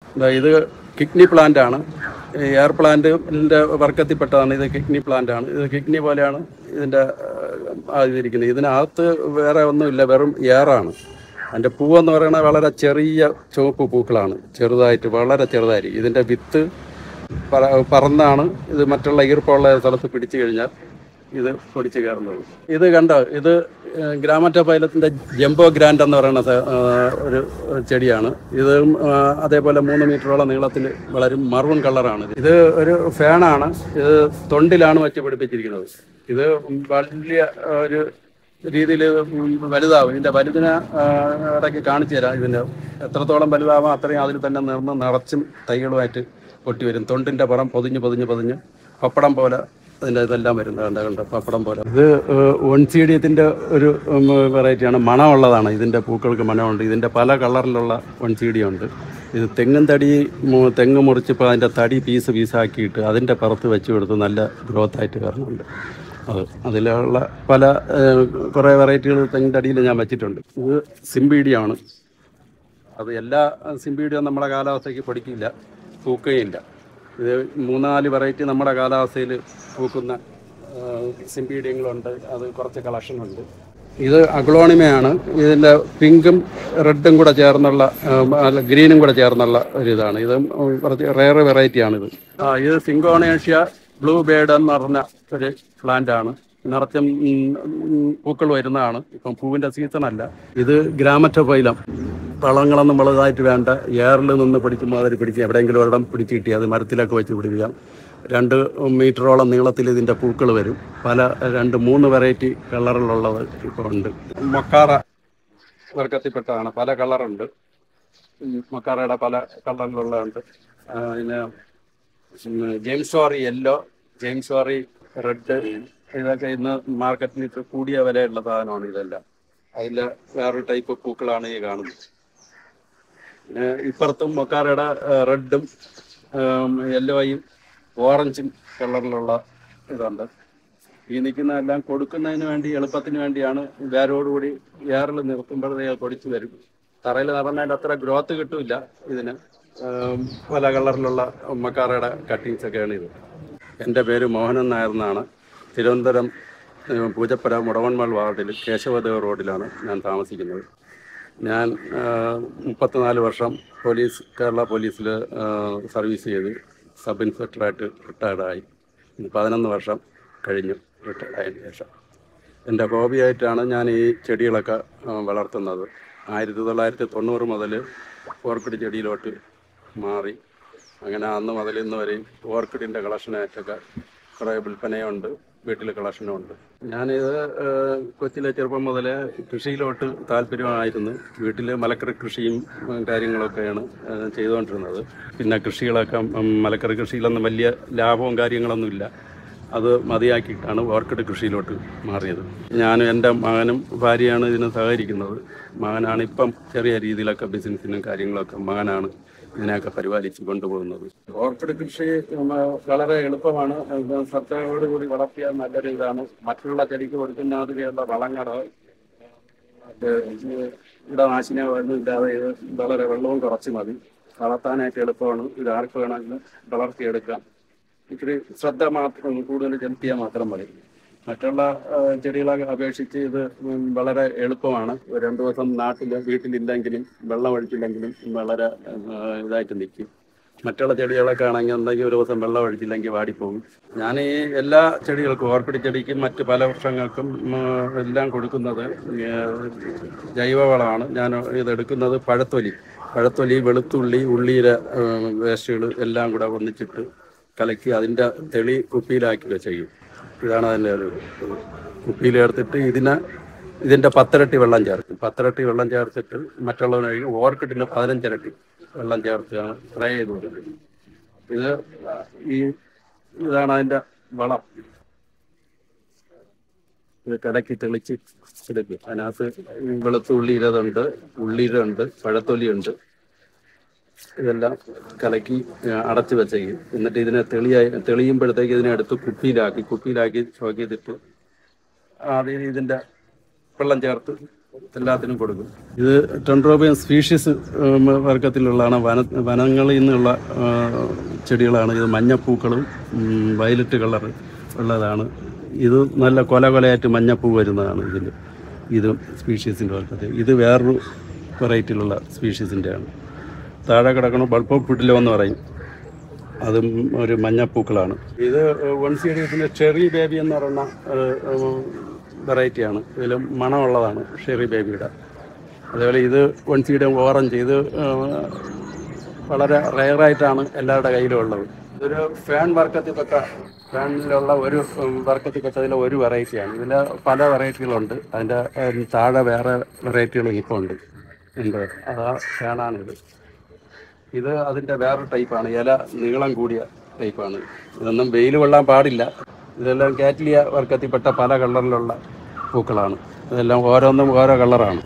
ഇത് kidney plant ആണ്. Air പ്ലാന്റിൻ്റെ വർക്കത്തിൽപ്പെട്ടതാണ്. ഇത് കിഡ്നി പ്ലാന്റ് ആണ്. ഇത് കിഡ്നി പോലെയാണ് ഇതിൻ്റെ ഇതിരിക്കുന്നത്. ഇതിനകത്ത് വേറെ ഒന്നുമില്ല, വെറും എയറാണ്. അതിൻ്റെ പൂവെന്ന് പറയുന്നത് വളരെ ചെറിയ ചുവപ്പ് പൂക്കളാണ്, ചെറുതായിട്ട്, വളരെ ചെറുതായിരിക്കും. ഇതിൻ്റെ വിത്ത് പറന്നാണ് ഇത് മറ്റുള്ള ഈർപ്പമുള്ള സ്ഥലത്ത് പിടിച്ചു കഴിഞ്ഞാൽ ഇത് പൊടിച്ച് കയറുന്നത്. ഇത് കണ്ടോ, ഇത് ഗ്രാമറ്റോഫൈലത്തിൻ്റെ ജംബോ ഗ്രാൻഡ് എന്ന് പറയുന്ന ഒരു ചെടിയാണ്. ഇത് അതേപോലെ 3 മീറ്ററോളം നീളത്തിൽ വളരും. മറൂൺ കളറാണ്. ഇത് ഒരു ഫാനാണ്. ഇത് തൊണ്ടിലാണ് വെച്ച് പിടിപ്പിച്ചിരിക്കുന്നത്. ഇത് വലിയ ഒരു രീതിയിൽ വലുതാവും. ഇതിൻ്റെ വലുതിനെ ഇടയ്ക്ക് കാണിച്ചു തരാം. ഇതിൻ്റെ എത്രത്തോളം വലുതാവാം അത്രയും അതിൽ തന്നെ നിറച്ചും തൈകളുമായിട്ട് പൊട്ടി വരും. തൊണ്ടിൻ്റെ പുറം പൊതിഞ്ഞ് പപ്പടം പോലെ അതിൻ്റെ ഇതെല്ലാം വരുന്നത് കണ്ട് പപ്പടം പോലെ. ഇത് ഒൺസീഡിയത്തിൻ്റെ ഒരു വെറൈറ്റിയാണ്. മണമുള്ളതാണ്. ഇതിൻ്റെ പൂക്കൾക്ക് മണമുണ്ട്. ഇതിൻ്റെ പല കളറിലുള്ള ഒൺസീഡിയുണ്ട്. ഇത് തെങ്ങ് മുറിച്ചിപ്പോൾ അതിൻ്റെ തടി പീസാക്കിയിട്ട് അതിൻ്റെ പുറത്ത് വെച്ച് കൊടുത്ത് നല്ല ഗ്രോത്തായിട്ട് വരുന്നുണ്ട്. അതിലുള്ള കുറേ വെറൈറ്റികൾ തെങ്ങിൻ്റെ അടിയിൽ ഞാൻ വെച്ചിട്ടുണ്ട്. ഇത് സിംബീഡിയാണ്. അത് എല്ലാ സിംബീഡിയും നമ്മുടെ കാലാവസ്ഥയ്ക്ക് പൊടിക്കില്ല, പൂക്കുകയില്ല. ഇത് 3-4 വെറൈറ്റി നമ്മുടെ കാലാവസ്ഥയിൽ പൂക്കുന്ന സിംബീഡിയങ്ങളുണ്ട്. അത് കുറച്ച് കളക്ഷനുണ്ട്. ഇത് അഗ്ലോണിമയാണ്. ഇതിൻ്റെ പിങ്കും റെഡും കൂടെ ചേർന്നുള്ള, ഗ്രീനും കൂടെ ചേർന്നുള്ള ഒരിതാണ്. ഇത് കുറച്ച് റെയർ വെറൈറ്റിയാണിത്. ഇത് സിങ്കോണേഷ്യ ബ്ലൂ ബേർഡ് എന്ന് പറഞ്ഞ ഒരു പ്ലാന്റ് ആണ്. നിറച്ചും പൂക്കൾ വരുന്നതാണ്. ഇപ്പം പൂവിൻ്റെ സീസണല്ല. ഇത് ഗ്രാമറ്റോഫൈലം. വളങ്ങളൊന്നും വലുതായിട്ട് വേണ്ട. എയറിൽ നിന്ന് പിടിക്കുമ്പോൾ അതിൽ പിടിച്ച് എവിടെയെങ്കിലും ഒരിടം പിടിച്ച് കിട്ടി അത് മരത്തിലൊക്കെ വെച്ച് പിടിപ്പിക്കാം. 2 മീറ്ററോളം നീളത്തിൽ ഇതിൻ്റെ പൂക്കൾ വരും. 2-3 വെറൈറ്റി കളറിലുള്ളത് ഇപ്പോൾ ഉണ്ട്. മൊക്കാറ വർഗത്തിൽപ്പെട്ടതാണ്. പല കളറുണ്ട്. മൊക്കാറയുടെ പല കളറിലുള്ളതുണ്ട്. പിന്നെ ജെയിംസ് വാറി യെല്ലോ, ജെയിംസ് വാറി റെഡ്, ഇതൊക്കെ ഇന്ന് മാർക്കറ്റിൽ കൂടിയ വിലയുള്ള സാധനമാണ് ഇതെല്ലാം. അതിൽ വേറൊരു ടൈപ്പ് പൂക്കളാണ് ഈ കാണുന്നത്. പിന്നെ ഇപ്പുറത്തും മൊക്കാറയുടെ റെഡും യെല്ലോയും ഓറഞ്ചും കളറിലുള്ള ഇതുണ്ട്. ഈ നിൽക്കുന്നതെല്ലാം കൊടുക്കുന്നതിന് വേണ്ടി, എളുപ്പത്തിന് വേണ്ടിയാണ്. വേരോടുകൂടി എയറിൽ നിർത്തുമ്പോഴേ പൊടിച്ചു വരും. തറയിൽ നടന്നതിൻ്റെ അത്ര ഗ്രോത്ത് കിട്ടില്ല ഇതിന്. പല കളറിലുള്ള മക്കാറയുടെ കട്ടിങ്സൊക്കെയാണ് ഇത്. എൻ്റെ പേര് മോഹനൻ നായർ എന്നാണ്. തിരുവനന്തപുരം പൂജപ്പുര മുടവന്മാൾ വാർഡിൽ കേശവദേവ റോഡിലാണ് ഞാൻ താമസിക്കുന്നത്. ഞാൻ 34 വർഷം കേരള പോലീസിൽ സർവീസ് ചെയ്ത് സബ് ഇൻസ്പെക്ടറായിട്ട് റിട്ടയർഡായി. 11 വർഷം കഴിഞ്ഞു റിട്ടയർഡായതിനു ശേഷം. എൻ്റെ ഹോബിയായിട്ടാണ് ഞാൻ ഈ ചെടികളൊക്കെ വളർത്തുന്നത്. 1990 മുതൽ ഓർക്കിഡ് ചെടിയിലോട്ട് മാറി. അങ്ങനെ അന്ന് മുതൽ ഇന്ന് വരെയും ഓർക്കിഡിൻ്റെ കളക്ഷനായിട്ടൊക്കെ കുറേ വിൽപ്പനയുണ്ട്, വീട്ടിൽ കളക്ഷനുണ്ട്. ഞാനിത് കൊച്ചിലെ ചെറുപ്പം മുതലേ കൃഷിയിലോട്ട് താല്പര്യമായിരുന്നു. വീട്ടിൽ മലക്കറി കൃഷിയും കാര്യങ്ങളൊക്കെയാണ് ചെയ്തുകൊണ്ടിരുന്നത്. പിന്നെ കൃഷികളൊക്കെ, മലക്കറി കൃഷിയിലൊന്നും വലിയ ലാഭവും കാര്യങ്ങളൊന്നുമില്ല. അത് മതിയാക്കിയിട്ടാണ് ഓർക്കിഡ് കൃഷിയിലോട്ട് മാറിയത്. ഞാനും എൻ്റെ മകനും ഭാര്യയാണ് ഇതിന് സഹകരിക്കുന്നത്. മകനാണ് ഇപ്പം ചെറിയ രീതിയിലൊക്കെ ബിസിനസ്സിനും കാര്യങ്ങളൊക്കെ മകനാണ് ഇതിനെയൊക്കെ പരിപാലിച്ച് കൊണ്ടുപോകുന്നത്. ഓർക്കിഡ് കൃഷി വളരെ എളുപ്പമാണ്. ശ്രദ്ധയോടുകൂടി വളർത്തിയാൽ നല്ലൊരു ഇതാണ്. മറ്റുള്ള ചെടിക്ക് കൊടുക്കുന്ന മാതിരിയുള്ള വളങ്ങളോ കീടനാശിനിയോ ഒന്നും ഇല്ലാതെ ഇത് വളരെ വെള്ളവും കുറച്ച് മതി. വളർത്താനായിട്ട് എളുപ്പമാണ്. ഇത് ആർക്ക് വേണമെങ്കിലും വളർത്തിയെടുക്കാം. ഇത്തിരി ശ്രദ്ധ മാത്രം കൂടുതൽ ചെലുത്തിയാൽ മാത്രം മതി. മറ്റുള്ള ചെടികളെ അപേക്ഷിച്ച് ഇത് വളരെ എളുപ്പമാണ്. 2 ദിവസം വീട്ടിലില്ലെങ്കിലും വെള്ളം ഒഴിച്ചില്ലെങ്കിലും വളരെ ഇതായിട്ട് നിൽക്കും. മറ്റുള്ള ചെടികളൊക്കെ ആണെങ്കിൽ എന്തെങ്കിലും ഒരു ദിവസം വെള്ളം ഒഴിച്ചില്ലെങ്കിൽ വാടിപ്പോകും. ഞാൻ ഈ എല്ലാ ചെടികൾക്കും, ഓർക്കിഡ് ചെടിക്കും മറ്റ് പല വൃക്ഷങ്ങൾക്കും എല്ലാം കൊടുക്കുന്നത് ജൈവവളമാണ്. ഞാൻ ഇതെടുക്കുന്നത് പഴത്തൊലി, വെളുത്തുള്ളി, ഉള്ളിയുടെ വേസ്റ്റുകൾ എല്ലാം കൂടെ ഒന്നിച്ചിട്ട് കലക്കി അതിൻ്റെ തെളി കുപ്പിയിലാക്കുക ചെയ്യും. ഇതാണ് അതിൻ്റെ ഒരു കുപ്പിയിലെടുത്തിട്ട് ഇതിൻ്റെ 10 ഇരട്ടി വെള്ളം ചേർക്കും. 10 ഇരട്ടി വെള്ളം ചേർത്തിട്ട് മറ്റുള്ളവന് ഓർക്കിഡിന് 15 ഇരട്ടി വെള്ളം ചേർത്താണ് സ്പ്രേ ചെയ്ത് കൊടുക്കുന്നത്. ഇതാണ് അതിൻ്റെ വളം. ഇത് കലക്കി തെളിച്ച് എടുക്കും. അതിനകത്ത് വെളുത്തുള്ളിയുണ്ട്, ഉള്ളിയുണ്ട്, പഴത്തൊലിയുണ്ട്. ഇതെല്ലാം കലക്കി അടച്ചു വെച്ചേക്കും. എന്നിട്ട് ഇതിനെ തെളിയുമ്പോഴത്തേക്ക് ഇതിനെ എടുത്ത് കുപ്പിയിലാക്കി സ്റ്റോക്ക് ചെയ്തിട്ട് ആദ്യം ഇതിൻ്റെ വെള്ളം ചേർത്ത് എല്ലാത്തിനും കൊടുക്കും. ഇത് ടെൻട്രോബിയം സ്പീഷീസ് വർഗത്തിലുള്ളതാണ്. വനങ്ങളിൽ നിന്നുള്ള ചെടികളാണ്. ഇത് മഞ്ഞപ്പൂക്കളും വയലറ്റ് കളർ ഉള്ളതാണ്. ഇത് നല്ല കൊലയായിട്ട് മഞ്ഞപ്പൂ വരുന്നതാണ് ഇത് സ്പീഷീസിൻ്റെ വർഗത്തിൽ. ഇത് വേറൊരു വെറൈറ്റിയിലുള്ള സ്പീഷീസിൻ്റെയാണ്. താഴെ കിടക്കുന്ന ബൾബ് ഓഫ് ഫുഡിലോ എന്ന് പറയും, അതും ഒരു മഞ്ഞപ്പൂക്കളാണ്. ഇത് വൺസീഡിയത്തിൻ്റെ ചെറി ബേബി എന്ന് പറയുന്ന വെറൈറ്റിയാണ്. ഇതിൽ മണമുള്ളതാണ് ഷെറി ബേബിയുടെ. അതേപോലെ ഇത് വൺസീഡിയം ഓറഞ്ച്. ഇത് വളരെ റെയറായിട്ടാണ് എല്ലാവരുടെ കയ്യിലും ഉള്ളത്. ഇതൊരു ഫാനിലുള്ള ഒരു വർക്കത്തിൽപ്പെട്ടതിലെ ഒരു വെറൈറ്റിയാണ്. ഇതിൽ പല വെറൈറ്റികളുണ്ട്. അതിൻ്റെ താഴെ വേറെ വെറൈറ്റികൾ ഇപ്പോൾ ഉണ്ട്. അതാ ഫാനാണിത്. ഇത് അതിൻ്റെ വേറൊരു ടൈപ്പാണ്. ഇല നീളം കൂടിയ ടൈപ്പാണ്. ഇതൊന്നും വെയിൽ കൊള്ളാൻ പാടില്ല. ഇതെല്ലാം കാറ്റ്ലിയ വർഗത്തിൽപ്പെട്ട പല കളറിലുള്ള പൂക്കളാണ്. ഇതെല്ലാം ഓരോന്നും ഓരോ കളറാണ്.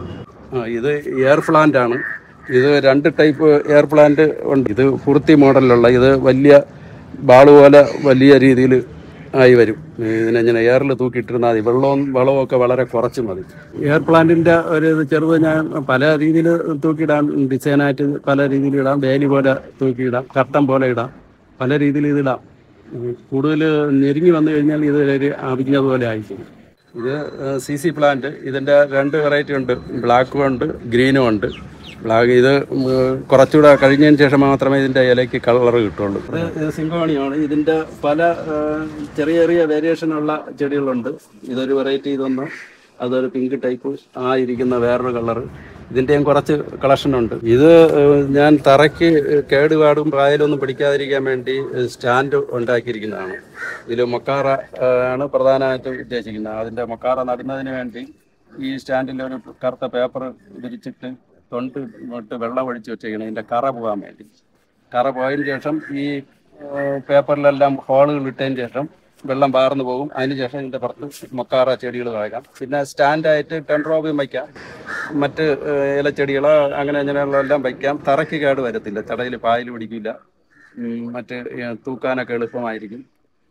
ഇത് എയർ പ്ലാന്റ് ആണ്. ഇത് 2 ടൈപ്പ് എയർ പ്ലാന്റ് ഉണ്ട്. ഇത് കുർത്തി മോഡലിലുള്ള, ഇത് വലിയ ബാള് പോലെ വലിയ രീതിയിൽ ആയി വരും. ഇതിനെങ്ങനെ എയറിൽ തൂക്കിയിട്ടിരുന്നാൽ മതി. വളവും ഒക്കെ വളരെ കുറച്ച് മതി. എയർ പ്ലാന്റിൻ്റെ ഒരു ചെറുത് ഞാൻ പല രീതിയിൽ തൂക്കിയിടാം. ഡിസൈനായിട്ട് പല രീതിയിൽ ഇടാം. വേലി പോലെ തൂക്കിയിടാം, കർട്ടൻ പോലെ ഇടാം, പല രീതിയിൽ ഇതിടാം. കൂടുതൽ ഞെരുങ്ങി വന്നു കഴിഞ്ഞാൽ ഇത് ഒരു അവിഞ്ഞതുപോലെ ആയിരിക്കും. ഇത് CC പ്ലാന്റ്. ഇതിൻ്റെ 2 വെറൈറ്റി ഉണ്ട്. ബ്ലാക്കും ഉണ്ട്, ഗ്രീനും ഉണ്ട്. ഇത് കുറച്ചുകൂടെ കഴിഞ്ഞതിന് ശേഷം മാത്രമേ ഇതിൻ്റെ ഇലയ്ക്ക് കളർ കിട്ടുള്ളൂ. ഇത് സിംഗോണിയാണ്. ഇതിൻ്റെ പല ചെറിയ ചെറിയ വേരിയേഷനുള്ള ചെടികളുണ്ട്. ഇതൊരു വെറൈറ്റി. ഇതൊന്ന് അതൊരു പിങ്ക് ടൈപ്പ് ഇരിക്കുന്ന വേറൊരു കളറ്. ഇതിൻ്റെയും കുറച്ച് കളക്ഷനുണ്ട്. ഇത് ഞാൻ തറയ്ക്ക് കേടുപാടും പ്രായലൊന്നും പിടിക്കാതിരിക്കാൻ വേണ്ടി സ്റ്റാൻഡ് ഉണ്ടാക്കിയിരിക്കുന്നതാണ്. ഇതിൽ മൊക്കാറ ആണ് പ്രധാനമായിട്ടും ഉദ്ദേശിക്കുന്നത്. അതിൻ്റെ മൊക്കാറ നടുന്നതിന് വേണ്ടി ഈ സ്റ്റാൻഡിൽ ഒരു കറുത്ത പേപ്പർ വിരിച്ചിട്ട് തൊണ്ട് ഇങ്ങോട്ട് വെള്ളം ഒഴിച്ച് വെച്ചേക്കണം, ഇതിൻ്റെ കറ പോകാൻ വേണ്ടി. കറ പോയതിന് ശേഷം ഈ പേപ്പറിലെല്ലാം ഹോളുകൾ ഇട്ടതിന് ശേഷം വെള്ളം പാർന്നു പോകും. അതിനുശേഷം ഇതിൻ്റെ പുറത്ത് മൊക്കാറ ചെടികൾ വയ്ക്കാം. പിന്നെ സ്റ്റാൻഡായിട്ട് ടെൻട്രോബിയം വയ്ക്കാം, മറ്റ് ഇലച്ചെടികളോ അങ്ങനെയുള്ളതെല്ലാം വയ്ക്കാം. തറയ്ക്ക് കേട് വരത്തില്ല, തടയിൽ പായൽ പിടിക്കില്ല, മറ്റ് തൂക്കാനൊക്കെ എളുപ്പമായിരിക്കും.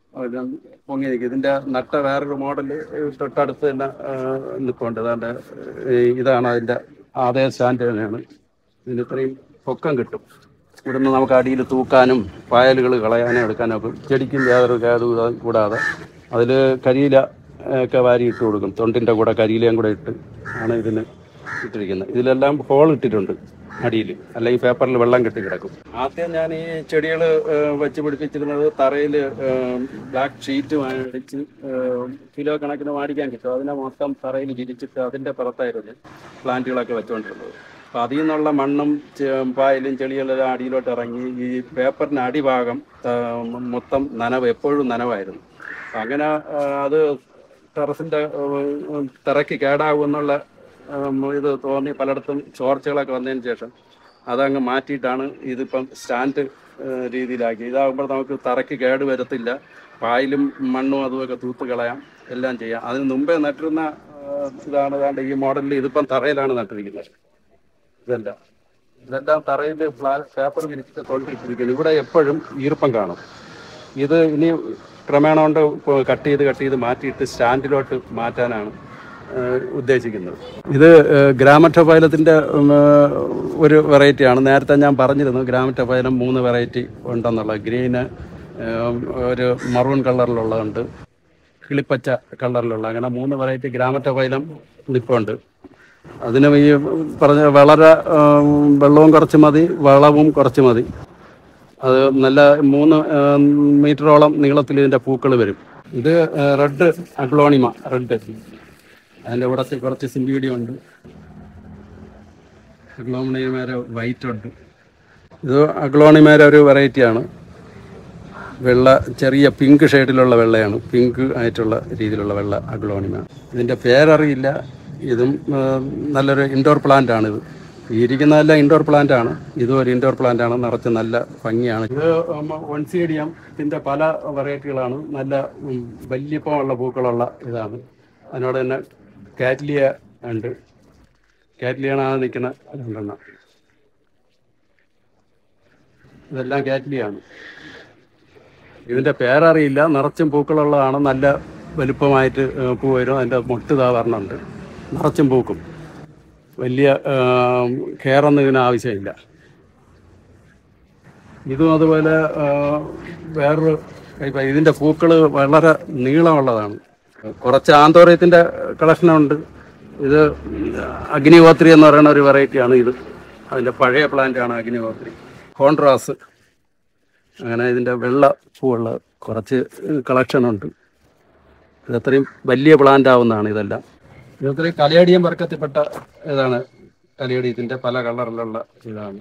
പൊങ്ങി നിൽക്കും. ഇതിൻ്റെ നട്ട വേറൊരു മോഡൽ തൊട്ടടുത്ത് തന്നെ നിൽപ്പുണ്ട്. അതാണ്ട് ഇതാണ് അതിൻ്റെ അതേ സ്റ്റാൻഡ് തന്നെയാണ്. ഇതിന് ഇത്രയും പൊക്കം കിട്ടും. ഇവിടുന്ന് നമുക്ക് അടിയിൽ തൂക്കാനും പായലുകൾ കളയാനും എടുക്കാനും ഒക്കെ. ചെടിക്കും യാതൊരു കേടും കൂടാതെ അതിൽ കരിയില ഒക്കെ വാരി ഇട്ട് കൊടുക്കും. തൊണ്ടിൻ്റെ കൂടെ കരിയിലയും കൂടെ ഇട്ട് ആണ് ഇതിന് ഇട്ടിരിക്കുന്നത്. ഇതിലെല്ലാം ഹോൾ ഇട്ടിട്ടുണ്ട് അടിയിൽ, അല്ലെങ്കിൽ പേപ്പറിൽ വെള്ളം കെട്ടി കിടക്കും. ആദ്യം ഞാൻ ഈ ചെടികൾ വെച്ച് പിടിപ്പിച്ചിരുന്നത് തറയിൽ ബ്ലാക്ക് ഷീറ്റ് മേടിച്ച് കിലോ കണക്കിന് മേടിക്കാൻ കിട്ടും. അതിനെ മൊത്തം തറയിൽ വിരിച്ചിട്ട് അതിൻ്റെ പുറത്തായിരുന്നു പ്ലാന്റുകളൊക്കെ വെച്ചുകൊണ്ടിരുന്നത്. അപ്പം അതിൽ നിന്നുള്ള മണ്ണും പായലും ചെളികളെല്ലാം അടിയിലോട്ട് ഇറങ്ങി ഈ പേപ്പറിൻ്റെ അടിഭാഗം മൊത്തം എപ്പോഴും നനവായിരുന്നു. അങ്ങനെ അത് ടെറസിൻ്റെ തറയ്ക്ക് കേടാകുമെന്നുള്ള ഇത് തോന്നി പലയിടത്തും ചോർച്ചകളൊക്കെ വന്നതിന് ശേഷം അതങ്ങ് മാറ്റിയിട്ടാണ് ഇതിപ്പം സ്റ്റാൻഡ് രീതിയിലാക്കി. ഇതാകുമ്പോൾ നമുക്ക് തറയ്ക്ക് കേട് വരത്തില്ല, പായലും മണ്ണും അതുമൊക്കെ തൂത്ത് കളയാം, എല്ലാം ചെയ്യാം. അതിന് മുമ്പേ നട്ടിരുന്ന ഇതാണ് ഈ മോഡലിൽ. ഇതിപ്പം തറയിലാണ് നട്ടിരിക്കുന്നത്. ഇതെല്ലാം തറയിൽ പേപ്പർ വിരിച്ചിട്ട് തൊണ്ടിട്ടിരിക്കുന്നു. ഇവിടെ എപ്പോഴും ഈർപ്പം കാണും. ഇത് ഇനി ക്രമേണ കൊണ്ട് കട്ട് ചെയ്ത് മാറ്റിയിട്ട് സ്റ്റാൻഡിലോട്ട് മാറ്റാനാണ് ഉദ്ദേശിക്കുന്നത്. ഇത് ഗ്രാമറ്റോഫൈലത്തിൻ്റെ ഒരു വെറൈറ്റിയാണ്. നേരത്തെ ഞാൻ പറഞ്ഞിരുന്നു ഗ്രാമറ്റോഫൈലം 3 വെറൈറ്റി ഉണ്ടെന്നുള്ളത്. ഗ്രീന്, ഒരു മറൂൺ കളറിലുള്ളതുണ്ട്, കിളിപ്പച്ച കളറിലുള്ള, അങ്ങനെ 3 വെറൈറ്റി ഗ്രാമറ്റോഫൈലം നിൽപ്പുണ്ട്. അതിന് ഈ പറഞ്ഞ വളരെ വെള്ളവും കുറച്ച് മതി, വളവും കുറച്ച് മതി. അത് നല്ല 3 മീറ്ററോളം നീളത്തിൽ ഇതിൻ്റെ പൂക്കൾ വരും. ഇത് റെഡ് അഗ്ലോണിമ, റെഡ്. അതിൻ്റെ കൂടെ കുറച്ച് സിംബീഡിയം ഉണ്ട്. അഗ്ലോണിമേര വൈറ്റ് ഉണ്ട്. ഇത് അഗ്ലോണിമേര ഒരു വെറൈറ്റിയാണ്. വെള്ള, ചെറിയ പിങ്ക് ഷെയ്ഡിലുള്ള വെള്ളയാണ്, പിങ്ക് ആയിട്ടുള്ള രീതിയിലുള്ള വെള്ള അഗ്ലോണിമ. ഇതിൻ്റെ പേരറിയില്ല. ഇതും നല്ലൊരു ഇൻഡോർ പ്ലാന്റ് ആണിത്. ഇരിക്കുന്നതെല്ലാം ഇൻഡോർ പ്ലാന്റ് ആണ്. ഇതും ഒരു ഇൻഡോർ പ്ലാന്റ് ആണ്, നിറച്ച് നല്ല ഭംഗിയാണ്. ഇത് വൺസീഡിയത്തിൻ്റെ പല വെറൈറ്റികളാണ്. നല്ല വലിയപ്പമുള്ള പൂക്കളുള്ള ഇതാണ്. അതിനോട് തന്നെ കാറ്റ്ലിയ ഉണ്ട്. കാറ്റ്ലിയാണ് നിൽക്കുന്ന 2 ഇതെല്ലാം കാറ്റ്ലിയാണ്. ഇതിൻ്റെ പേരറിയില്ല. നിറച്ചും പൂക്കളുള്ളതാണ്. നല്ല വലുപ്പമായിട്ട് പൂ വരും. അതിൻ്റെ മൊട്ട് വർണ്ണമുണ്ട്. നിറച്ചും പൂക്കും. വലിയ കെയറൊന്നും ഇതിന് ആവശ്യമില്ല. ഇതും അതുപോലെ വേറൊരു ഇപ്പം ഇതിൻ്റെ പൂക്കൾ വളരെ നീളമുള്ളതാണ്. കുറച്ച് ആന്തോറിയത്തിൻ്റെ കളക്ഷനുണ്ട്. ഇത് അഗ്നിഹോത്രി എന്ന് പറയുന്ന ഒരു വെറൈറ്റിയാണ് ഇത്. അതിൻ്റെ പഴയ പ്ലാന്റാണ് അഗ്നിഹോത്രി. കോൺട്രാസ്, അങ്ങനെ ഇതിൻ്റെ വെള്ള പൂവുള്ള കുറച്ച് കളക്ഷനുണ്ട്. ഇതത്രയും വലിയ പ്ലാന്റ് ആവുന്നതാണ് ഇതെല്ലാം. ഇതത്രയും കലേഡിയം വർക്കത്തിൽപ്പെട്ട ഇതാണ്. കലേഡിയത്തിൻ്റെ പല കളറിലുള്ള ഇതാണ്.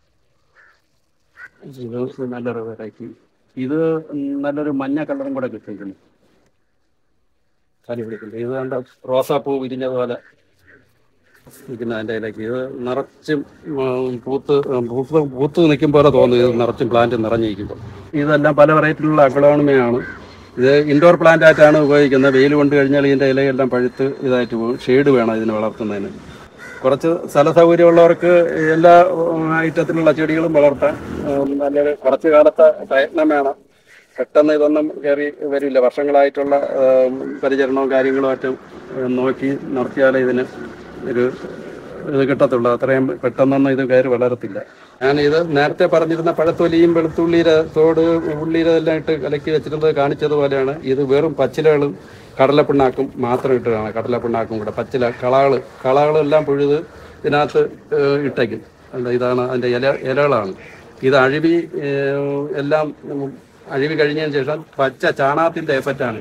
ഇത് നല്ലൊരു വെറൈറ്റി. ഇത് നല്ലൊരു മഞ്ഞ കളറും കൂടെ കിട്ടിയിട്ടുണ്ട് കലേഡിയത്തിൻ്റെ. ഇത് കണ്ട റോസാപ്പൂ വിരിഞ്ഞതുപോലെ ഇരിക്കുന്ന അതിൻ്റെ ഇലയ്ക്ക് ഇത് നിറച്ചും പൂത്ത് നിൽക്കും പോലെ തോന്നും. ഇത് നിറച്ചും പ്ലാന്റ് നിറഞ്ഞിരിക്കുമ്പോൾ. ഇതെല്ലാം പല വെറൈറ്റിയിലുള്ള അഗ്ലോണിമയാണ്. ഇത് ഇൻഡോർ പ്ലാന്റ് ആയിട്ടാണ് ഉപയോഗിക്കുന്നത്. വെയിൽ കൊണ്ട് കഴിഞ്ഞാൽ ഇതിൻ്റെ ഇലയെല്ലാം പഴുത്ത് ഇതായിട്ട് പോകും. ഷെയ്ഡ് വേണം ഇതിനെ വളർത്തുന്നതിന്. കുറച്ച് സ്ഥല സൗകര്യമുള്ളവർക്ക് എല്ലാ ഐറ്റത്തിലുള്ള ചെടികളും വളർത്താൻ നല്ലൊരു കുറച്ച് കാലത്തെ പ്രയത്നം വേണം. പെട്ടെന്ന് ഇതൊന്നും കയറി വരില്ല. വർഷങ്ങളായിട്ടുള്ള പരിചരണവും കാര്യങ്ങളുമായിട്ട് നോക്കി നിർത്തിയാലേ ഇതിന് ഒരു ഇത് കിട്ടത്തുള്ളൂ. അത്രയും പെട്ടെന്നൊന്നും ഇത് കയറി വളരത്തില്ല. ഞാൻ ഇത് നേരത്തെ പറഞ്ഞിരുന്ന പഴത്തൊലിയും വെളുത്തുള്ളിയുടെ തോട് ഉള്ളിയുടെ എല്ലാം ഇട്ട് കലക്കി വെച്ചിരുന്നത് കാണിച്ചതുപോലെയാണ്. ഇത് വെറും പച്ചിലകളും കടലപ്പിണ്ണാക്കും മാത്രം ഇട്ടതാണ്. കടലപ്പിണ്ണാക്കും കൂടെ പച്ചില കളകളെല്ലാം പുഴുത് ഇതിനകത്ത് ഇട്ടയ്ക്കും. ഇതാണ് അതിൻ്റെ ഇലകളാണ്. ഇത് എല്ലാം അഴുവി കഴിഞ്ഞതിന് ശേഷം പച്ച ചാണകത്തിൻ്റെ എഫക്റ്റാണ്.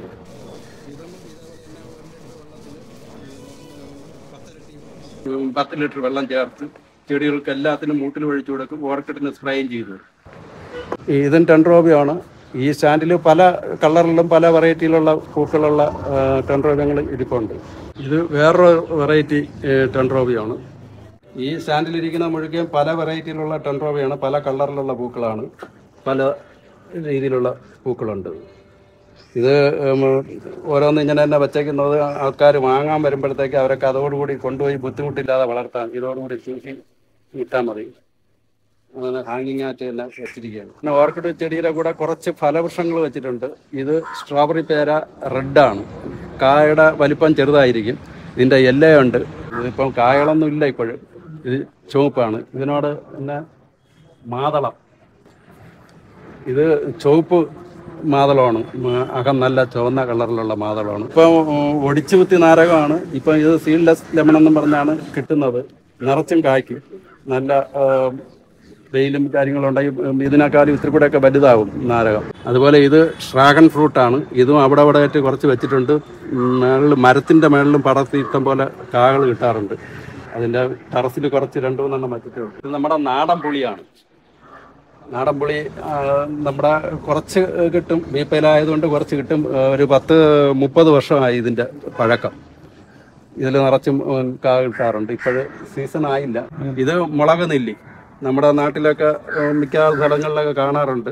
10 ലിറ്റർ വെള്ളം ചേർത്ത് ചെടികൾക്ക് എല്ലാത്തിനും മൂട്ടിൽ ഒഴിച്ചു കൊടുക്കും. ഓർക്കിഡിന് സ്പ്രേയും ചെയ്തു. ഇതും ടെൻട്രോബിയാണ്. ഈ സ്റ്റാൻഡിൽ പല കളറിലും പല വെറൈറ്റിയിലുള്ള പൂക്കളുള്ള ടെൻട്രോബിയങ്ങൾ ഇരിപ്പുണ്ട്. ഇത് വേറൊരു വെറൈറ്റി ടെൻട്രോബിയാണ്. ഈ സ്റ്റാൻഡിലിരിക്കുന്ന മുഴുവൻ പല വെറൈറ്റിയിലുള്ള ടെൻട്രോബിയാണ്. പല കളറിലുള്ള പൂക്കളാണ്. പല രീതിയിലുള്ള പൂക്കളുണ്ട്. ഇത് ഓരോന്ന് ഇങ്ങനെ തന്നെ വച്ചേക്കുന്നത് ആൾക്കാർ വാങ്ങാൻ വരുമ്പോഴത്തേക്ക് അവരൊക്കെ അതോടുകൂടി കൊണ്ടുപോയി ബുദ്ധിമുട്ടില്ലാതെ വളർത്താൻ ഇതോടുകൂടി ചൂഷി ഇട്ടാൽ മതി. അങ്ങനെ ഹാങ്ങിങ് ആയിട്ട് തന്നെ വെച്ചിരിക്കുകയാണ്. പിന്നെ ഓർക്കിഡ് ചെടിയുടെ കൂടെ കുറച്ച് ഫലവൃക്ഷങ്ങൾ വെച്ചിട്ടുണ്ട്. ഇത് സ്ട്രോബെറി പേര റെഡാണ്. കായയുടെ വലിപ്പം ചെറുതായിരിക്കും. ഇതിൻ്റെ ഇലയുണ്ട്. ഇതിപ്പം കായകളൊന്നും ഇല്ല ഇപ്പോഴും. ഇത് ചുവപ്പാണ്. ഇതിനോട് പിന്നെ മാതളം, ഇത് ചുവപ്പ് മാതളമാണ്. അകം നല്ല ചുവന്ന കളറിലുള്ള മാതളമാണ്. ഇപ്പം ഒടിച്ചു കുത്തി നാരകമാണ്. ഇപ്പം ഇത് സീഡ്ലെസ് ലെമൺ എന്നും പറഞ്ഞാണ് കിട്ടുന്നത്. നിറച്ചും കായ്ക്കും. നല്ല വെയിലും കാര്യങ്ങളുണ്ടായി ഇതിനേക്കാളും ഇത്തിരി കൂടെയൊക്കെ വലുതാവും നാരകം. അതുപോലെ ഇത് ഡ്രാഗൺ ഫ്രൂട്ടാണ്. ഇതും അവിടെ ആയിട്ട് കുറച്ച് വെച്ചിട്ടുണ്ട്. മരത്തിൻ്റെ മേളിലും പടർത്തി ഇഷ്ടം പോലെ കാകൾ കിട്ടാറുണ്ട്. അതിൻ്റെ ടെറസിൽ കുറച്ച് 2-3 വെച്ചിട്ടുണ്ട്. ഇത് നമ്മുടെ നാടൻ പുളിയാണ്. നാടൻ പുളി നമ്മുടെ കുറച്ച് കിട്ടും. വീപ്പയിലായതുകൊണ്ട് കുറച്ച് കിട്ടും. ഒരു 10-30 വർഷമായി ഇതിൻ്റെ പഴക്കം. ഇതിൽ നിറച്ചും കാ കിട്ടാറുണ്ട്. ഇപ്പോഴ് സീസൺ ആയില്ല. ഇത് മുളക് നെല്ലി നമ്മുടെ നാട്ടിലൊക്കെ മിക്ക സ്ഥലങ്ങളിലൊക്കെ കാണാറുണ്ട്.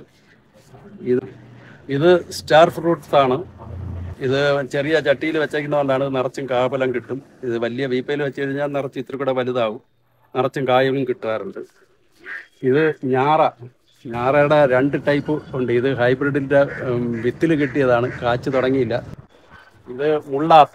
ഇത് സ്റ്റാർ ഫ്രൂട്ട്സ് ആണ്. ഇത് ചെറിയ ചട്ടിയിൽ വെച്ചേക്കുന്നതുകൊണ്ടാണ് നിറച്ചും കാഫലം കിട്ടും. ഇത് വലിയ വീപ്പയിൽ വെച്ച് കഴിഞ്ഞാൽ നിറച്ച് ഇത്തിരി കൂടെ വലുതാവും. നിറച്ചും കായും കിട്ടാറുണ്ട്. ഇത് ഞാറയുടെ 2 ടൈപ്പ് ഉണ്ട്. ഇത് ഹൈബ്രിഡിൻ്റെ വിത്തിൽ കിട്ടിയതാണ്. കാച്ചു തുടങ്ങിയില്ല. ഇത് മുള്ളാത്ത,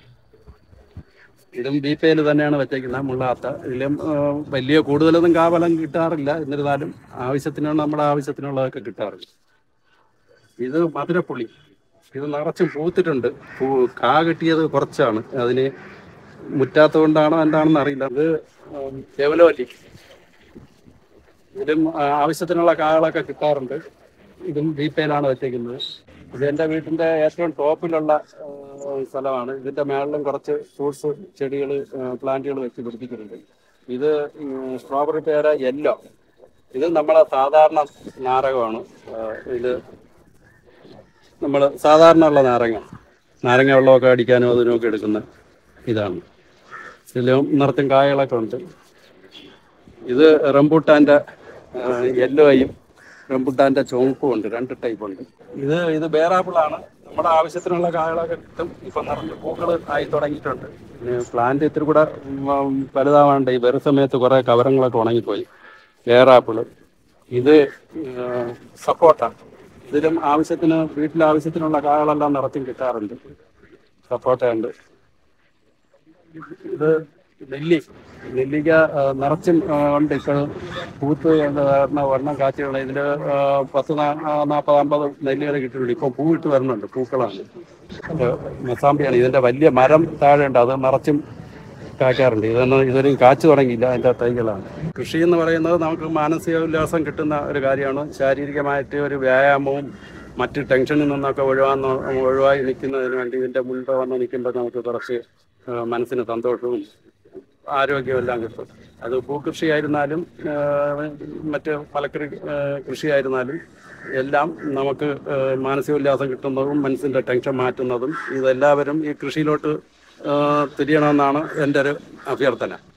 ഇതും ബീപ്പയിൽ തന്നെയാണ് വെച്ചേക്കുന്നത്. മുള്ളാത്ത ഇതിലും വലിയ കൂടുതലൊന്നും കാഫലം കിട്ടാറില്ല. എന്നിരുന്നാലും നമ്മുടെ ആവശ്യത്തിനുള്ളതൊക്കെ കിട്ടാറുണ്ട്. ഇത് മധുരപ്പുളി. ഇത് നിറച്ചും പൂത്തിട്ടുണ്ട്. കാ കിട്ടിയത് കുറച്ചാണ്. അതിന് മുറ്റാത്തത് കൊണ്ടാണോ എന്താണെന്ന് അറിയില്ല. ഇത് ലെവലോലി. ഇതിലും ആവശ്യത്തിനുള്ള കാകളൊക്കെ കിട്ടാറുണ്ട്. ഇതും ബീപ്പയിലാണ് വെച്ചേക്കുന്നത്. ഇത് എൻ്റെ വീട്ടിൻ്റെ ഏറ്റവും ടോപ്പിലുള്ള സ്ഥലമാണ്. ഇതിൻ്റെ മേളിലും കുറച്ച് ഫ്രൂട്ട്സ് ചെടികൾ പ്ലാന്റുകൾ വെച്ച് പിടിപ്പിക്കുന്നുണ്ട്. ഇത് സ്ട്രോബെറി പേര യെല്ലോ. ഇത് നമ്മളെ സാധാരണ നാരകമാണ്. ഇത് നമ്മൾ സാധാരണ ഉള്ള നാരങ്ങ വെള്ളമൊക്കെ അടിക്കാനും അതിനുമൊക്കെ എടുക്കുന്ന ഇതാണ്. ഇതിലും നിറച്ചും കായകളൊക്കെ ഉണ്ട്. ഇത് റംബൂട്ടാൻ്റെ യെല്ലോയും റംബൂട്ടാൻ്റെ ചുവപ്പും ഉണ്ട്. 2 ടൈപ്പ് ഉണ്ട്. ഇത് ബേറാപ്പിളാണ്. നമ്മുടെ ആവശ്യത്തിനുള്ള കായകളൊക്കെ കിട്ടും. ഇപ്പം നിറഞ്ഞ പൂക്കൾ ആയി തുടങ്ങിയിട്ടുണ്ട്. പ്ലാന്റ് ഇത്തിരി കൂടെ വലുതാവാണ്ട് ഈ വേറെ സമയത്ത് കുറേ കവരങ്ങളൊക്കെ ഉണങ്ങിപ്പോയി. ബേറാപ്പിള്. ഇത് സപ്പോട്ട. ഇതിലും വീട്ടിലാവശ്യത്തിനുള്ള കായകളെല്ലാം നിറച്ചും കിട്ടാറുണ്ട്. സപ്പോട്ടയുണ്ട്. ഇത് നെല്ലിക്ക നിറച്ചും ഉണ്ട്. ഇപ്പോൾ പൂത്ത് ഒരെണ്ണം കാച്ചിയുള്ള ഇതിൽ 40 നെല്ലികൾ കിട്ടുന്നുണ്ട്. ഇപ്പം പൂവിട്ട് വരുന്നുണ്ട്, പൂക്കളാണ്. മസാമ്പിയാണ് ഇതിൻ്റെ വലിയ മരം താഴെ ഉണ്ട്, അത് നിറച്ചും കായ്ക്കാറുണ്ട്. ഇതൊരു കാച്ചു തുടങ്ങിയില്ല, അതിൻ്റെ തൈകളാണ്. കൃഷി എന്ന് പറയുന്നത് നമുക്ക് മാനസിക ഉല്ലാസം കിട്ടുന്ന ഒരു കാര്യമാണ്. ശാരീരികമായിട്ട് ഒരു വ്യായാമവും മറ്റ് ടെൻഷനിൽ നിന്നൊക്കെ ഒഴിവായി നിൽക്കുന്നതിന് വേണ്ടി ഇതിൻ്റെ മുൻപ് വന്ന് നിൽക്കുമ്പോൾ നമുക്ക് കുറച്ച് മനസ്സിന് സന്തോഷവും ആരോഗ്യമെല്ലാം കിട്ടും. അത് പൂക്കൃഷിയായിരുന്നാലും മറ്റ് കൃഷിയായിരുന്നാലും എല്ലാം നമുക്ക് മാനസികോല്ലാസം കിട്ടുന്നതും മനസ്സിൻ്റെ ടെൻഷൻ മാറ്റുന്നതും ഇതെല്ലാവരും ഈ കൃഷിയിലോട്ട് തിരിയണമെന്നാണ് എൻ്റെ ഒരു അഭ്യർത്ഥന.